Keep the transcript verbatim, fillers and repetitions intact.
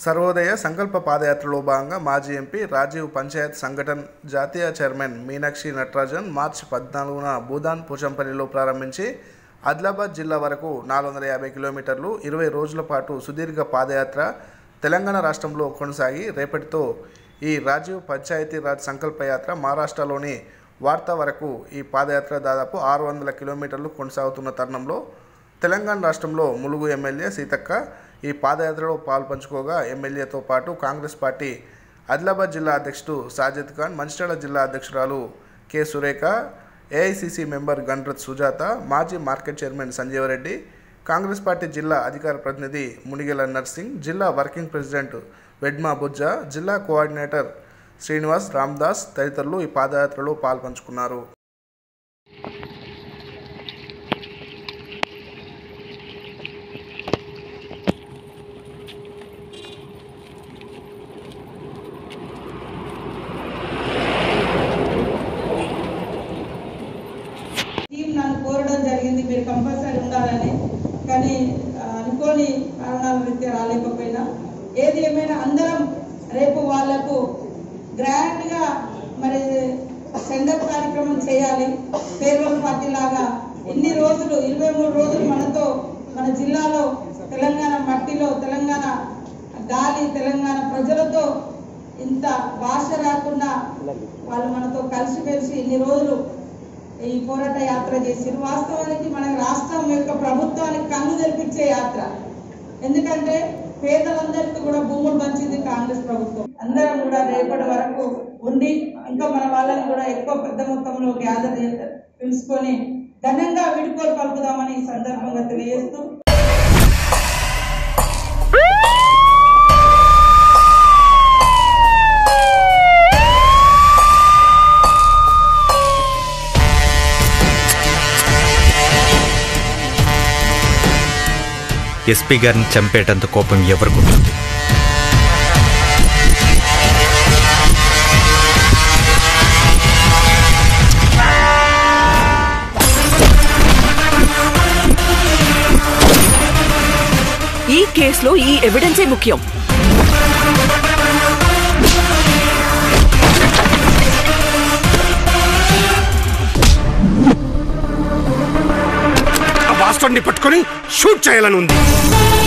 సర్వోదయ సంకల్ప పాదయాత్రలో భాగంగా మాజీ ఎంపీ రాజీవ్ పంచాయత్ సంఘటన్ జాతీయ చైర్మన్ మీనాక్షి నటరాజన్ మార్చి పద్నాలుగున భూదాన్ పోచంపల్లిలో ప్రారంభించి ఆదిలాబాద్ జిల్లా వరకు నాలుగు వందల యాభై కిలోమీటర్లు ఇరవై రోజుల పాటు సుదీర్ఘ పాదయాత్ర తెలంగాణ రాష్ట్రంలో కొనసాగి రేపటితో ఈ రాజీవ్ పంచాయతీ రాజ్ సంకల్ప యాత్ర మహారాష్ట్రలోని వార్తా వరకు ఈ పాదయాత్ర దాదాపు ఆరు వందల కిలోమీటర్లు కొనసాగుతున్న తరుణంలో తెలంగాణ రాష్ట్రంలో ములుగు ఎమ్మెల్యే సీతక్క ఈ పాదయాత్రలో పాల్పంచుకోగా ఎమ్మెల్యేతో పాటు కాంగ్రెస్ పార్టీ ఆదిలాబాద్ జిల్లా అధ్యక్షుడు సాజిద్ ఖాన్, మంచిర్యాల జిల్లా అధ్యక్షురాలు K Surekha, AICC member Ganarath Sujatha, మాజీ market chairman Sanjeevareddy, Congress party జిల్లా అధికార ప్రతినిధి మునిగెల నర్సింగ్, జిల్లా వర్కింగ్ ప్రెసిడెంట్ వెడ్మా బుజ్జా, జిల్లా కోఆర్డినేటర్ శ్రీనివాస్ రామ్దాస్ తదితరులు ఈ పాదయాత్రలో పాల్పంచుకున్నారు. నన్ను కోరడం జరిగింది మీరు కంపల్సరీ ఉండాలని, కానీ అనుకోని కారణాల రీత్యా రాలేకపోయినా ఏది ఏమైనా అందరం రేపు వాళ్లకు గ్రాండ్గా మరి సెండప్ కార్యక్రమం చేయాలి. ఫేర్వెల్ పార్టీ లాగా ఇన్ని రోజులు ఇరవై మూడు రోజులు మనతో మన జిల్లాలో తెలంగాణ మట్టిలో తెలంగాణ గాలి తెలంగాణ ప్రజలతో ఇంత భాష రాకుండా వాళ్ళు మనతో కలిసిమెలిసి ఇన్ని రోజులు ఈ పోరాట యాత్ర చేసిరు. వాస్తవానికి మన రాష్ట్రం యొక్క ప్రభుత్వానికి కన్ను తెరిపించే యాత్ర. ఎందుకంటే పేదలందరికీ కూడా భూములు పంచింది కాంగ్రెస్ ప్రభుత్వం. అందరం కూడా రేపటి వరకు ఉండి ఇంకా మన వాళ్ళని కూడా ఎక్కువ పెద్ద మొత్తంలో గ్యాదర్ పిలుచుకొని ఘనంగా వీడ్కోలు పలుకుదామని ఈ సందర్భంగా తెలియజేస్తూ ఎస్పీ గారిని చంపేటంత కోపం ఎవరికి ఉంటుంది? ఈ కేసులో ఈ ఎవిడెన్సే ముఖ్యం. ఆ బాస్టర్ని పట్టుకొని షూట్ చేయాలని ఉంది.